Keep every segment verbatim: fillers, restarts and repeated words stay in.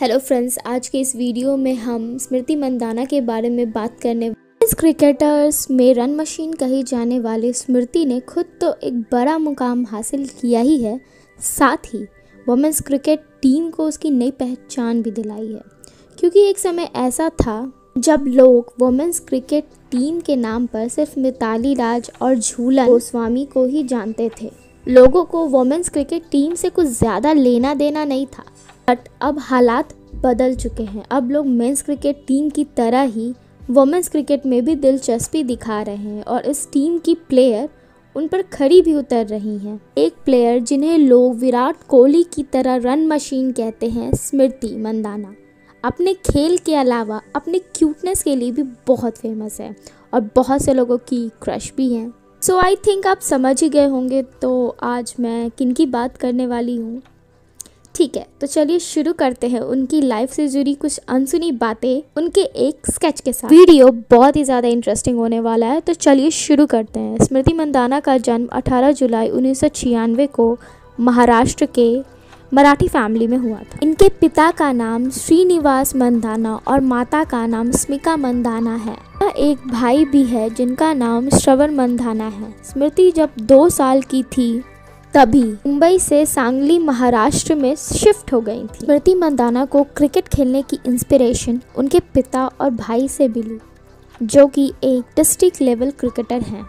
Hello friends, आज के इस वीडियो में हम स्मृति मंदाना के बारे में बात करने वाले। क्रिकेटर्स में रन मशीन कही जाने वाली स्मृति ने खुद तो एक बड़ा मुकाम हासिल किया ही है, साथ ही वुमेन्स क्रिकेट टीम को उसकी नई पहचान भी दिलाई है। क्योंकि एक समय ऐसा था जब लोग वुमेन्स क्रिकेट टीम के नाम पर सिर्फ मिताली राज और झूलन गोस्वामी को ही जानते थे। लोगों को वुमेन्स क्रिकेट टीम से कुछ ज़्यादा लेना देना नहीं था, बट अब हालात बदल चुके हैं। अब लोग मेंस क्रिकेट टीम की तरह ही वुमेन्स क्रिकेट में भी दिलचस्पी दिखा रहे हैं और इस टीम की प्लेयर उन पर खड़ी भी उतर रही हैं। एक प्लेयर जिन्हें लोग विराट कोहली की तरह रन मशीन कहते हैं, स्मृति मंदाना, अपने खेल के अलावा अपने क्यूटनेस के लिए भी बहुत फेमस है और बहुत से लोगों की क्रश भी हैं। सो आई थिंक आप समझ ही गए होंगे तो आज मैं किन की बात करने वाली हूँ। ठीक है, तो चलिए शुरू करते हैं उनकी लाइफ से जुड़ी कुछ अनसुनी बातें उनके एक स्केच के साथ। वीडियो बहुत ही ज़्यादा इंटरेस्टिंग होने वाला है, तो चलिए शुरू करते हैं। स्मृति मंदाना का जन्म अठारह जुलाई उन्नीस सौ छियानवे को महाराष्ट्र के मराठी फैमिली में हुआ था। इनके पिता का नाम श्रीनिवास मंदाना और माता का नाम स्मिका मंदाना है। एक भाई भी है जिनका नाम श्रवण मंदाना है। स्मृति जब दो साल की थी तभी मुंबई से सांगली महाराष्ट्र में शिफ्ट हो गई थी। स्मृति मंदाना को क्रिकेट खेलने की इंस्पिरेशन उनके पिता और भाई से मिली, जो कि एक डिस्ट्रिक्ट लेवल क्रिकेटर हैं।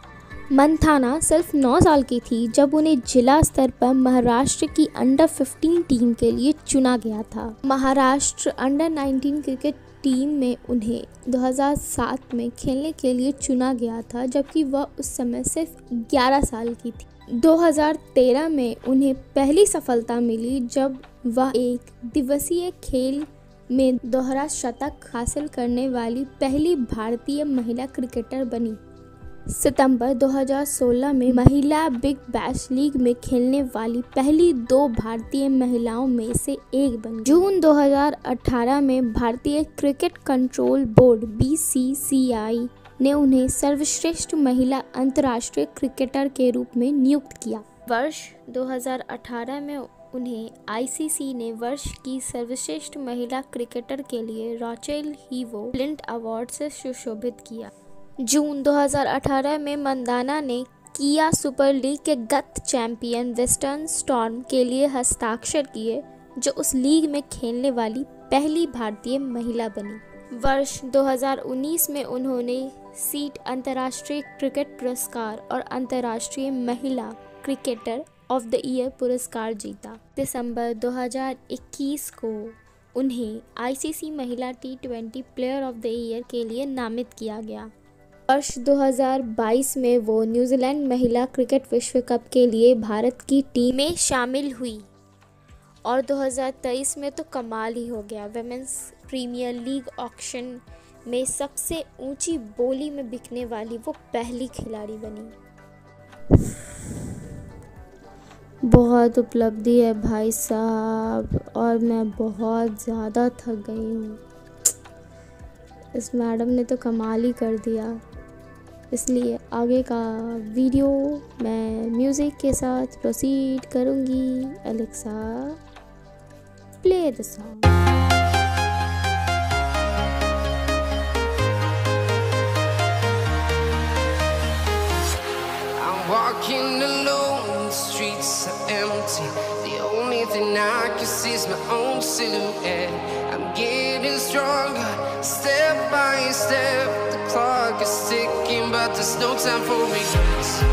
मंदाना सिर्फ नौ साल की थी जब उन्हें जिला स्तर पर महाराष्ट्र की अंडर पंद्रह टीम के लिए चुना गया था। महाराष्ट्र अंडर उन्नीस क्रिकेट टीम में उन्हें दो हज़ार सात में खेलने के लिए चुना गया था, जबकि वह उस समय सिर्फ ग्यारह साल की थी। दो हज़ार तेरह में उन्हें पहली सफलता मिली जब वह एक दिवसीय खेल में दोहरा शतक हासिल करने वाली पहली भारतीय महिला क्रिकेटर बनी। सितंबर दो हज़ार सोलह में महिला बिग बैश लीग में खेलने वाली पहली दो भारतीय महिलाओं में से एक बनी। जून दो हज़ार अठारह में भारतीय cricket control board B C C I ने उन्हें सर्वश्रेष्ठ महिला अंतर्राष्ट्रीय क्रिकेटर के रूप में नियुक्त किया। वर्ष दो हज़ार अठारह में उन्हें आई सी सी ने वर्ष की सर्वश्रेष्ठ महिला क्रिकेटर के लिए रॉचेल हीवो फ्लिंट अवार्ड से सुशोभित किया। जून दो हज़ार अठारह में मंदाना ने किया सुपर लीग के गत चैंपियन वेस्टर्न स्टॉर्म के लिए हस्ताक्षर किए, जो उस लीग में खेलने वाली पहली भारतीय महिला बनी। वर्ष दो हज़ार उन्नीस में उन्होंने सीट अंतर्राष्ट्रीय क्रिकेट पुरस्कार और अंतर्राष्ट्रीय महिला क्रिकेटर ऑफ द ईयर पुरस्कार जीता। दिसंबर दो हज़ार इक्कीस को उन्हें आई सी सी महिला T twenty player of the year के लिए नामित किया गया। वर्ष दो हज़ार बाईस में वो न्यूजीलैंड महिला क्रिकेट विश्व कप के लिए भारत की टीम में शामिल हुई और दो हज़ार तेईस में तो कमाल ही हो गया। वुमेन्स प्रीमियर लीग ऑक्शन में सबसे ऊंची बोली में बिकने वाली वो पहली खिलाड़ी बनी। बहुत उपलब्धि है भाई साहब, और मैं बहुत ज़्यादा थक गई हूँ। इस मैडम ने तो कमाल ही कर दिया। इसलिए आगे का वीडियो मैं म्यूज़िक के साथ प्रोसीड करूँगी। Alexa, play the song. Walking alone, the streets are empty. The only thing I can see is my own silhouette. I'm getting stronger, step by step. The clock is ticking, but there's no time for regrets.